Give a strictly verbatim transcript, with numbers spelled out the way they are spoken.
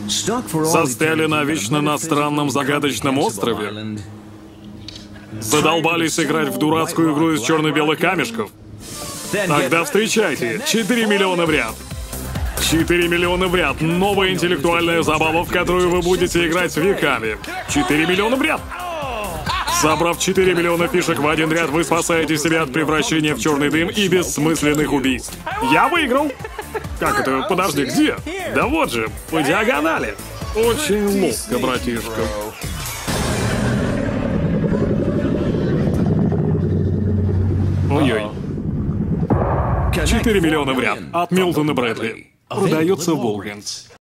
Застряли навечно на странном загадочном острове? Задолбались играть в дурацкую игру из черно-белых камешков? Тогда встречайте, четыре миллиона в ряд. четыре миллиона в ряд. Новая интеллектуальная забава, в которую вы будете играть веками. четыре миллиона в ряд. Собрав четыре миллиона фишек в один ряд, вы спасаете себя от превращения в черный дым и бессмысленных убийств. Я выиграл! Как это? Подожди, где? Да вот же, по диагонали. Очень ловко, братишка. Ой-ой. четыре миллиона в ряд от Милтона Брэдли. Продается в Волгринс.